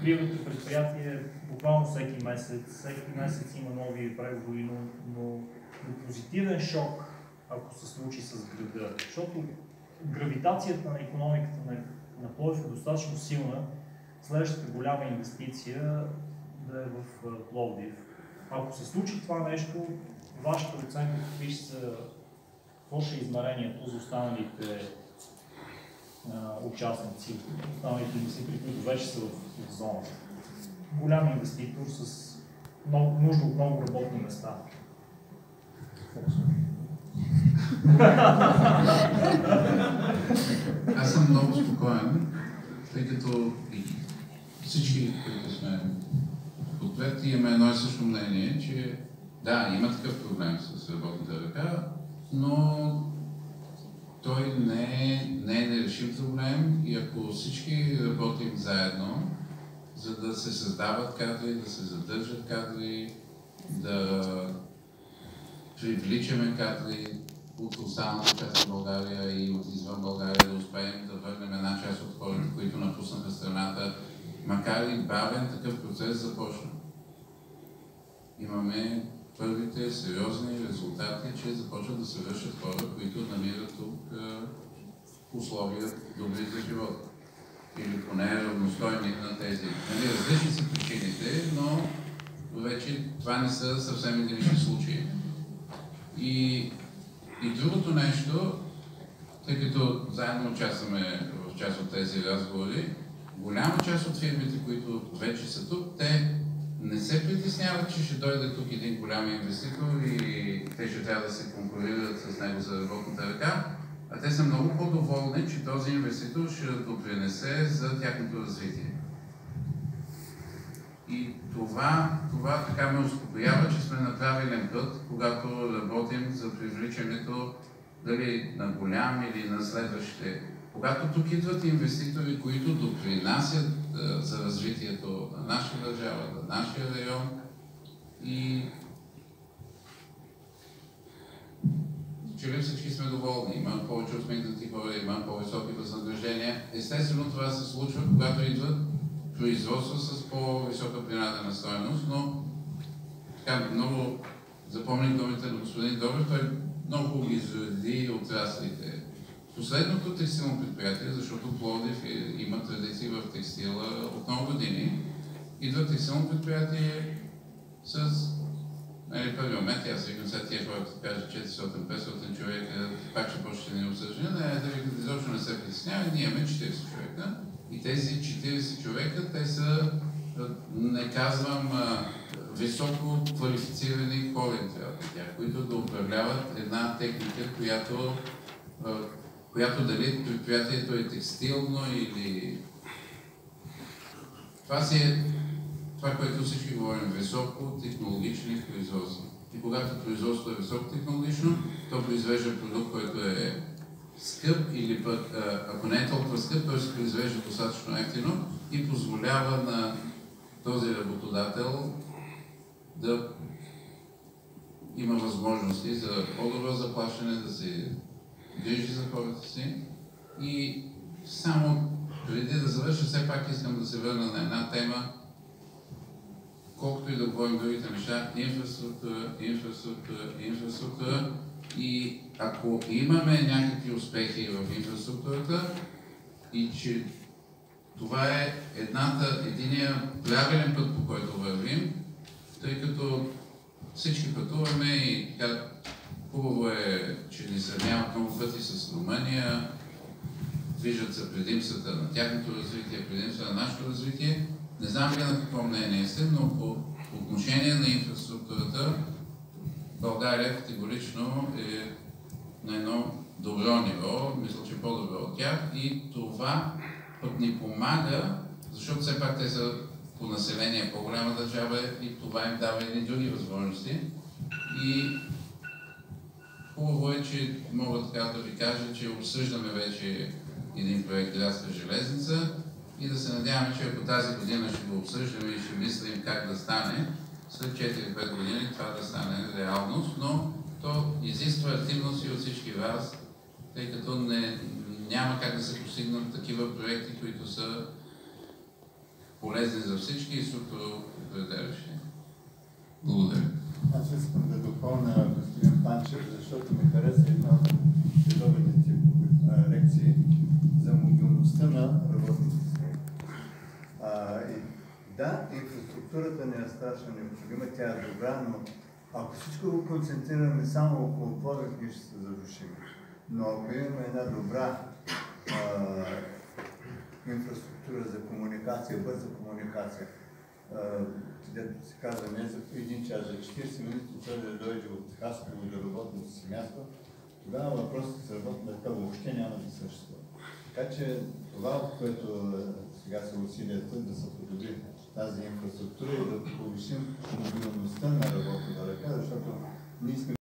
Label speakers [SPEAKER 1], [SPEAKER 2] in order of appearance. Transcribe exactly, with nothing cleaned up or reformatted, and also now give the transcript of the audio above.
[SPEAKER 1] откривате предприятие буквално всеки месец, всеки месец има нови преговори, но, но, но позитивен шок, ако се случи с града, защото гравитацията на икономиката на, на Пловдив е достатъчно силна, следващата голяма инвестиция да е в Пловдив. Ако се случи това нещо, вашата оценка какви ще са, какво ще е измерението за останалите а, участници, останалите инвеститори, които вече са в, в зоната? Голям инвеститор с много, нужда от много работни места.
[SPEAKER 2] Аз съм много спокоен, тъй като всички, които сме ответи, имаме едно и също мнение, че да, има такъв проблем с работната ръка, но той не е, не е нерешим проблем и ако всички работим заедно, за да се създават кадри, да се задържат кадри, да привличаме кадри от останалата част от България и от извън България, да успеем да върнем една част от хората, които напуснаха страната, макар и бавен, такъв процес започна. Имаме първите сериозни резултати, че започват да се вършат хора, които намират тук условия добри за живота. Или поне равностойни на тези. Нали, различни са причините, но вече това не са съвсем единични случаи. И, и другото нещо, тъй като заедно участваме в част от тези разговори, голяма част от фирмите, които вече са тук, те не се притесняват, че ще дойде тук един голям инвеститор и те ще трябва да се конкурират с него за работната ръка, а те са много по-доволни, че този инвеститор ще допринесе за тяхното развитие. И това, това така ме успокоява, че сме на правилен път, когато работим за привличането дали на голям или на следващите. Когато тук идват инвеститори, които допринасят а, за развитието на нашата държава, на нашия район и че ли всички сме доволни, има повече усмихнати хора, има по-високи възнаграждения. Естествено това се случва, когато идват производство с по-висока принадена стойност, но така много запомних думите на господин Добрев, той много ги изреди отраслите. Последното текстилно предприятие, защото Пловдив има традиции в текстила от много години, идва текстилно предприятие с нали, първи момент, аз викам сега тия хора, като кажа четиристотин-петстотин човека, пак ще почне да ни обсъждане, да, да викат изобщо не се притеснява, ние имаме четирийсет човека. И тези четирийсет човека, те са, не казвам, високо квалифицирани хора трябва да тях, които да управляват една техника, която, която дали предприятието е текстилно или... Това си е това, което всички говорим, високо технологични производства. И когато производството е високо технологично, то произвежда продукт, който е скъп или пък, ако не е толкова скъп, той се произвежда достатъчно ефтино и позволява на този работодател да има възможности за по-добро заплащане, да се грижи за хората си. И само преди да завърша, все пак искам да се върна на една тема, колкото и да говорим другите неща, инфраструктура, инфраструктура, инфраструктура. И ако имаме някакви успехи в инфраструктурата и че това е едната, единия правилен път, по който вървим, тъй като всички пътуваме и така хубаво е, че ни сравняват много пъти с Румъния, виждат се предимствата на тяхното развитие, предимствата на нашето развитие. Не знам ли на какво мнение сте, но по отношение на инфраструктурата България категорично е на едно добро ниво, мисля, че по-добро от тях и това пък ни помага, защото все пак те са по население по-голяма държава и това им дава едни други възможности. И хубаво е, че мога така да ви кажа, че обсъждаме вече един проект Градска железница и да се надяваме, че ако тази година ще го обсъждаме и ще мислим как да стане, след четири-пет години това да стане реалност, но то изисква активност и от всички вас, тъй като не, няма как да се постигнат такива проекти, които са полезен за всички и структуроопределящи. Благодаря.
[SPEAKER 3] Аз искам да допълня господин Панчев, защото ми хареса една от редовните лекции за мобилността на работниците. А, и, да, инфраструктурата не е страшно необходима, тя е добра, но ако всичко го концентрираме само около Пловдив, ние ще се зарушим. Но ако имаме една добра а, инфраструктура за комуникация, бърза комуникация, където се казва не за един час, за четиридесет минути той да дойде от Хасково до работното си място, тогава въпросът с работната ръка въобще няма да съществува. Така че това, което сега са усилията да се подобри тази инфраструктура и да повишим мобилността на работната ръка, защото ние искаме